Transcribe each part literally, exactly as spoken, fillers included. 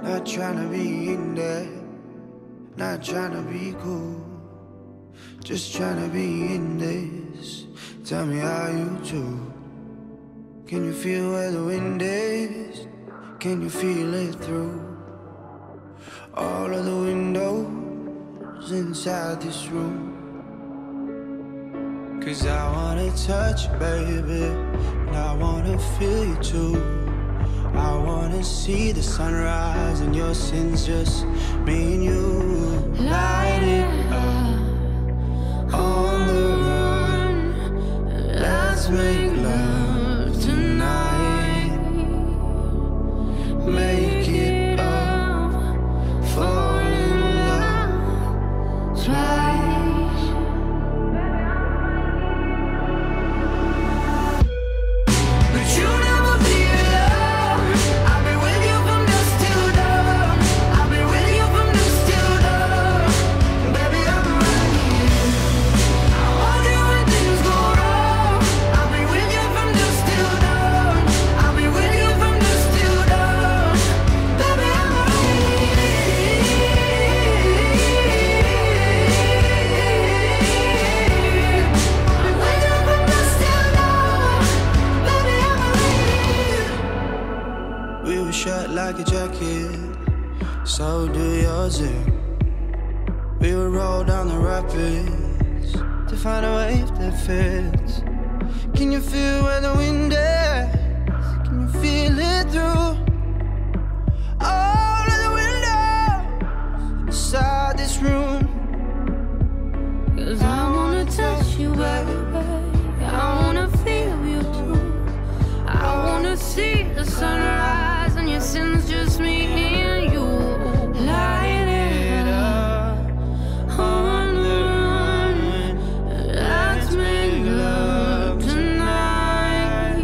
Not trying to be in there, not trying to be cool, just trying to be in this. Tell me how you do. Can you feel where the wind is? Can you feel it through all of the windows inside this room? Cause I wanna touch you, baby, and I wanna feel you too. I wanna see the sunrise and your sins, just me and you. Light it up on the run. Let's make love tonight. Make it up, fall in love twice. But you never feel love. I've been with you from dusk till dawn. I've been with you from dusk till dawn. Baby, I'm right here. I hold you when things go wrong. I've been with you from dusk till dawn. I've been with you from dusk till dawn. Baby, I'm right here. I'm with you from dusk till dawn. Baby, I'm right here. We were shut like a jacket, so do yours. eh? We would roll down the rapids to find a wave that fits. Can you feel where the wind is? Can you feel it through all of the windows inside this room? Cause I wanna touch you, baby. I wanna feel you too. I wanna see the sunrise and your sins, just me and you. Light it up on the run. Let's make love tonight.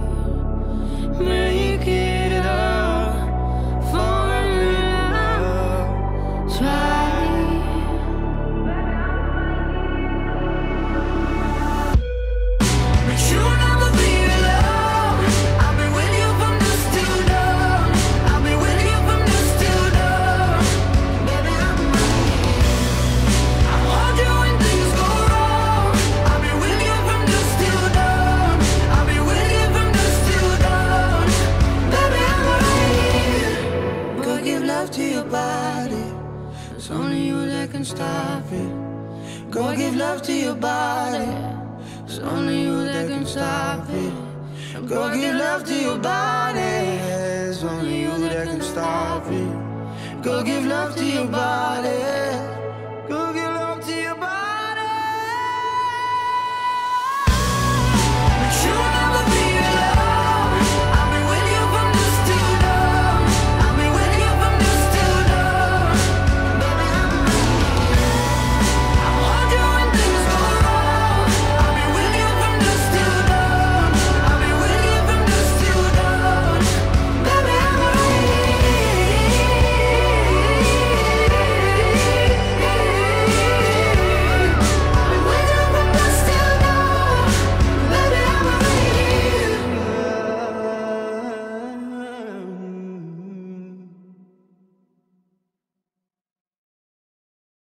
Make it up, fall in love twice. But you never feel love. I've been with you from dusk till dawn. I've been with you from dusk till dawn. Baby, I'm right here. I hold you when things go wrong. I've been with you from dusk till dawn. I've been with you from dusk till dawn. Baby, I'm right here. Go give love to your body. It's only you that can stop it. Go give love to your body. It's only you that can stop it. Go give love to your body. It's only you that can stop it. Go give love to your body.